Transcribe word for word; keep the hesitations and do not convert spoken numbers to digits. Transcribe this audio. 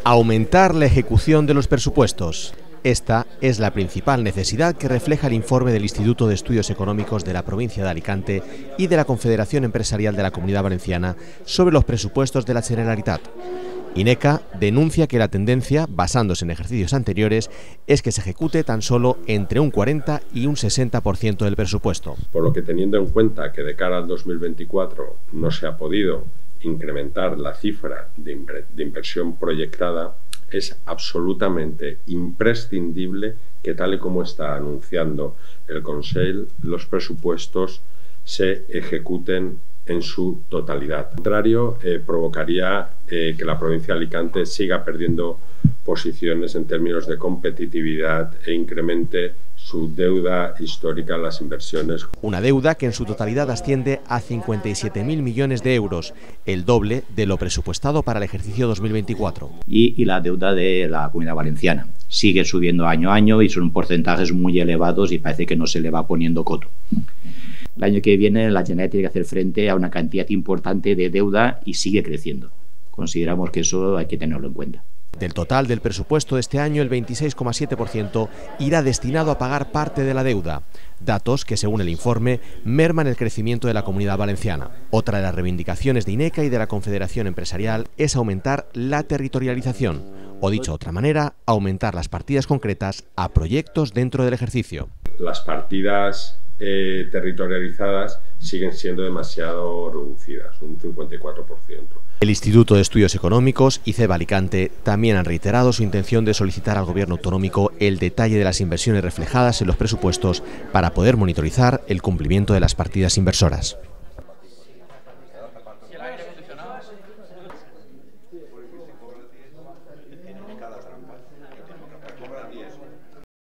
Aumentar la ejecución de los presupuestos. Esta es la principal necesidad que refleja el informe del Instituto de Estudios Económicos de la provincia de Alicante y de la Confederación Empresarial de la Comunidad Valenciana sobre los presupuestos de la Generalitat. INECA denuncia que la tendencia, basándose en ejercicios anteriores, es que se ejecute tan solo entre un cuarenta y un sesenta por ciento del presupuesto. Por lo que, teniendo en cuenta que de cara al dos mil veinticuatro no se ha podido incrementar la cifra de, de inversión proyectada, es absolutamente imprescindible que, tal y como está anunciando el Consell, los presupuestos se ejecuten en su totalidad. Al contrario, eh, provocaría eh, que la provincia de Alicante siga perdiendo posiciones en términos de competitividad e incremente su deuda histórica en las inversiones. Una deuda que en su totalidad asciende a cincuenta y siete mil millones de euros, el doble de lo presupuestado para el ejercicio dos mil veinticuatro. Y, y la deuda de la Comunidad Valenciana sigue subiendo año a año y son porcentajes muy elevados y parece que no se le va poniendo coto. El año que viene la Generalitat tiene que hacer frente a una cantidad importante de deuda y sigue creciendo. Consideramos que eso hay que tenerlo en cuenta. Del total del presupuesto de este año, el veintiséis coma siete por ciento irá destinado a pagar parte de la deuda, datos que, según el informe, merman el crecimiento de la Comunidad Valenciana. Otra de las reivindicaciones de INECA y de la Confederación Empresarial es aumentar la territorialización, o dicho de otra manera, aumentar las partidas concretas a proyectos dentro del ejercicio. Las partidas eh, territorializadas siguen siendo demasiado reducidas, un cincuenta y cuatro por ciento. El Instituto de Estudios Económicos y CEB Alicante también han reiterado su intención de solicitar al Gobierno autonómico el detalle de las inversiones reflejadas en los presupuestos para poder monitorizar el cumplimiento de las partidas inversoras.